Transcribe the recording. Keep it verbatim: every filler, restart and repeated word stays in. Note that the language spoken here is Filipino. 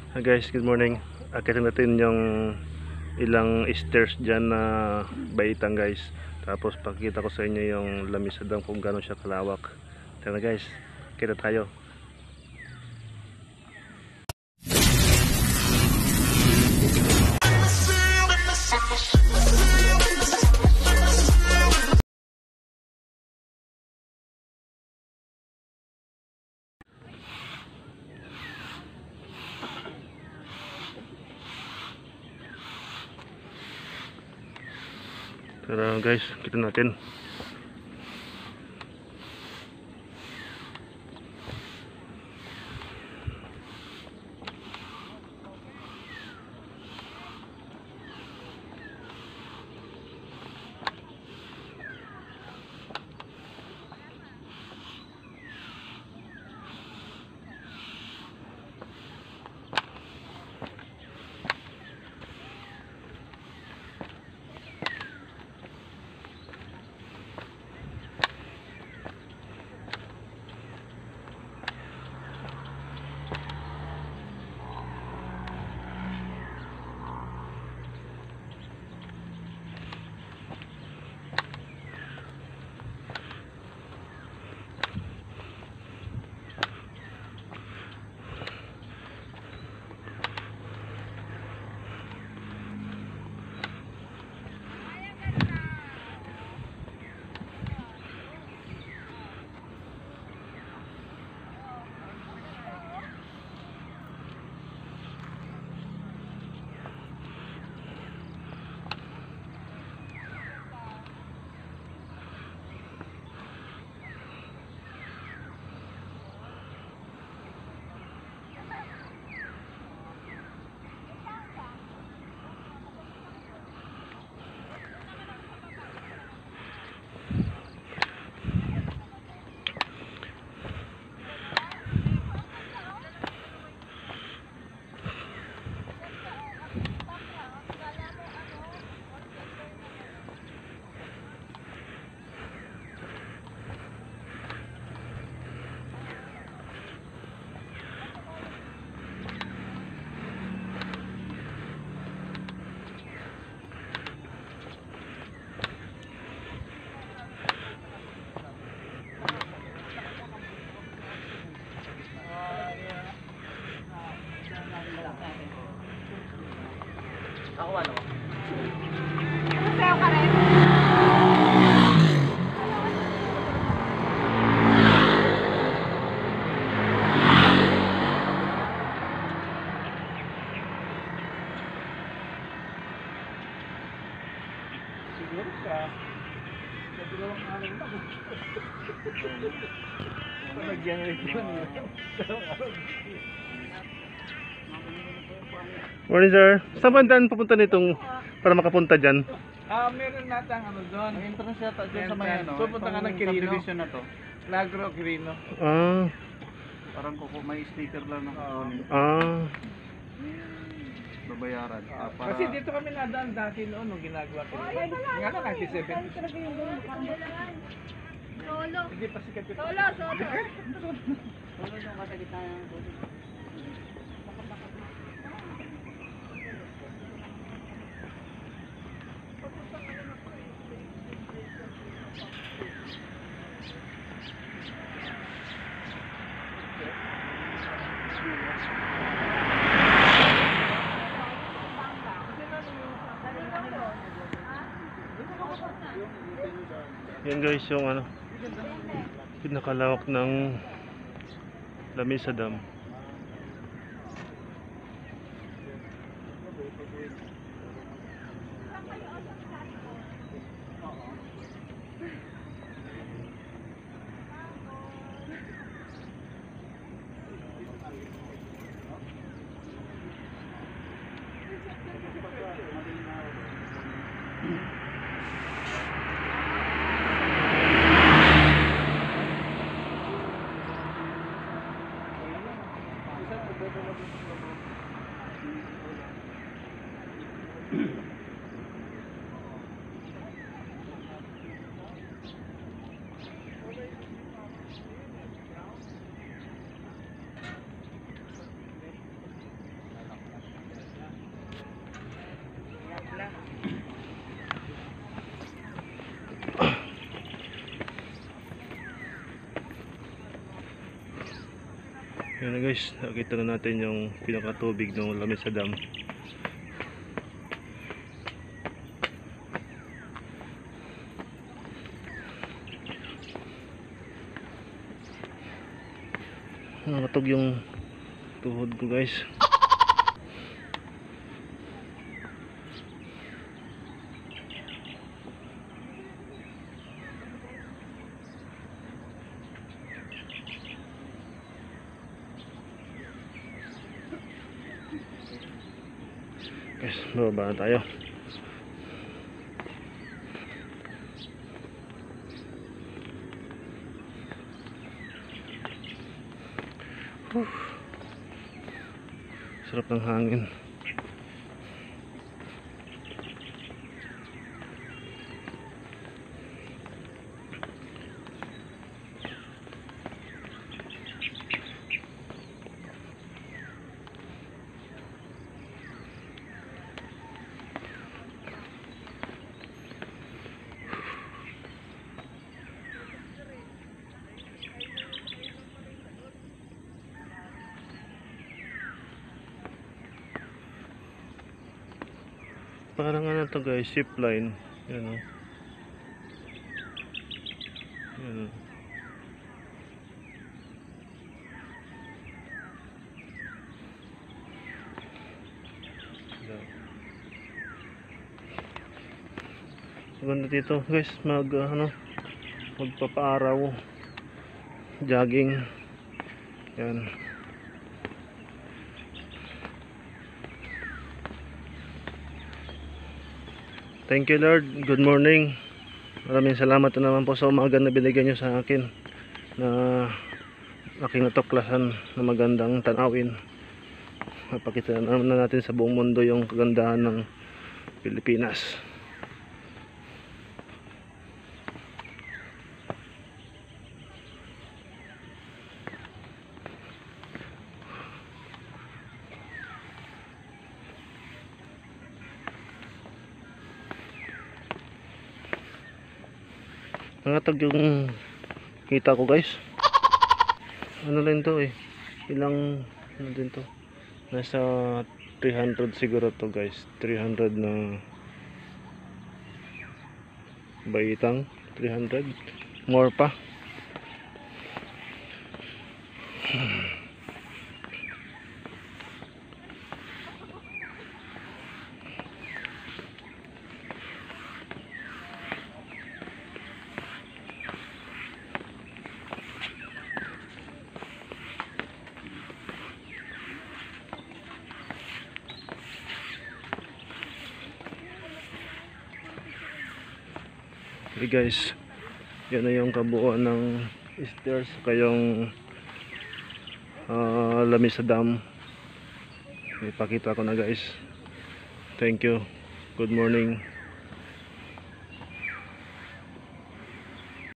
Hi guys, good morning. Akitin natin yung ilang stairs dyan na baitang guys. Tapos pakita ko sa inyo yung lamisadang kung gano'n siya kalawak. Tara guys, kita tayo. Tara guys, kita natin. Ako ano? Sayo ka rin? Siguro sa sa dalawang araw na. Panagyan rin yun. Morning sir, saan ba ang daan papunta nitong para makapunta dyan? Ah, meron natang ano doon. Ang entrance yata doon sa may ano. Pupunta ka ng Quirino. Subdivision na to. Lagro, Quirino. Ah, Parang kuko may sticker lang na kukunin. ah, Babayaran. Ah, para... Kasi dito kami nadaan dati noon nung ginagawa ko. Nga na ninety-seven. Solo. Hindi pa sikat ito. Solo, solo. Solo yung katagitan ng tubig. yan guys yung ano, pinakalawak ng lamesa dam. Yan na guys, nakita na natin yung pinakatubig ng Lamesa Dam. Nakatog yung tuhod ko guys. Guys, bababa na tayo. Whew. Sarap ng hangin. Parang ano to guys, zip line. Yan o. Yan o. Maganda dito guys, mag uh, ano, magpapaaraw, jogging. Yan. Thank you Lord, good morning. Maraming salamat na naman po sa umaga na binigyan nyo sa akin na aking natuklasan na magandang tanawin. Mapakita na naman natin sa buong mundo yung kagandahan ng Pilipinas. Nangatag yung kita ko guys. Ano rin to eh, ilang ano din to, nasa three hundred siguro to guys, three hundred na baitang, three hundred more pa. Okay guys, yan na yung kabuuan ng stairs kayong uh, Lamesa Dam. Ipakita ko na guys. Thank you, good morning.